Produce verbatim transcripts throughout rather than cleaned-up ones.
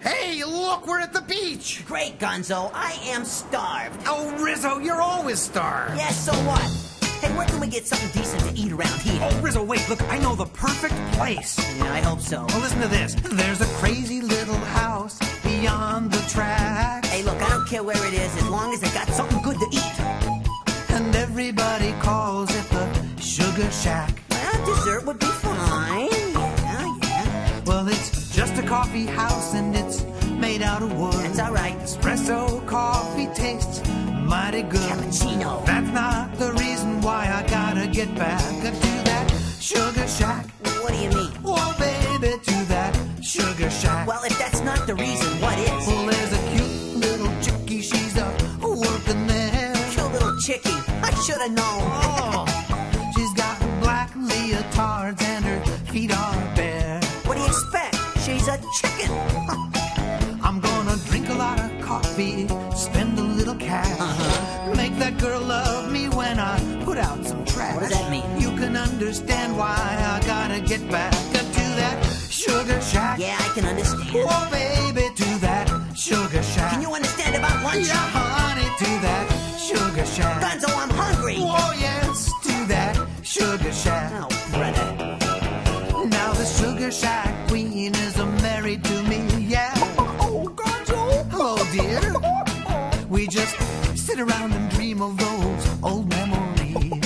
Hey, look, we're at the beach. Great, Gonzo. I am starved. Oh, Rizzo, you're always starved. Yes, so what? Hey, where can we get something decent to eat around here? Oh, Rizzo, wait, look, I know the perfect place. Yeah, I hope so. Well, listen to this. There's a crazy little house beyond the track. Hey, look, I don't care where it is as long as they got something good to eat. And everybody calls it the Sugar Shack. Well, dessert would be fine. Yeah, yeah. Well, it's just a coffee house and it's made out of wood. That's all right. Espresso coffee tastes mighty good. Cappuccino. That's not the reason why I gotta get back to that Sugar Shack. What do you mean? Oh, baby, to that Sugar Shack. Well, if that's not the reason, what is? Well, there's a cute little chickie, she's a working there. Cute little chickie. I should have known. Oh, she's got black leotards and her feet are bare. What do you expect? She's a chicken. I'm gonna drink a lot of coffee, spend a little cash, Uh-huh. make that girl love me when I put out some trash. What does that mean? You can understand why I gotta get back to that Sugar Shack. Yeah, I can understand. Oh, baby, to that Sugar Shack. Can you understand about lunch? Yeah, honey, to that Sugar Shack. Gonzo, I'm hungry. Oh, yes, to that Sugar Shack. Oh, brother. Now the Sugar Shack queen is a married to me, yeah. Oh, Gonzo. Hello, dear. We just sit around and dream of those old memories.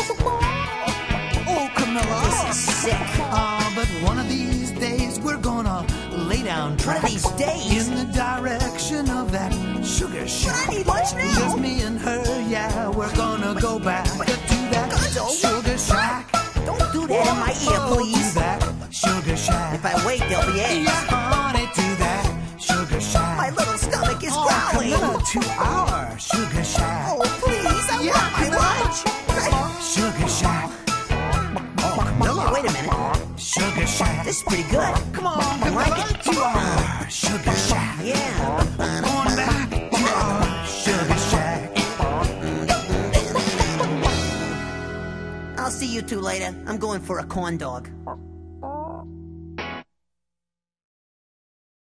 Oh, Camilla. This is sick. Ah, but one of these days we're gonna lay down One tracks of these days? in the direction of that Sugar Shack. I need lunch now. Just me and her, yeah, we're gonna go back to that Gonzo. Sugar Shack. Don't do that in my ear, Oh, please. to that Sugar Shack. If I wait, there'll be eggs. Yeah, honey, to that Sugar Shack. My little stomach is Oh, growling. Camilla, to our Sugar Shack. Oh, please, I Yeah, want my Camilla. lunch. Sugar Shack. Oh, Camilla. Wait a minute. Sugar Shack. This is pretty good. Come on, I Camilla, like it. to our Sugar Shack. Yeah. Going back to our Sugar Shack. I'll see you two later. I'm going for a corn dog.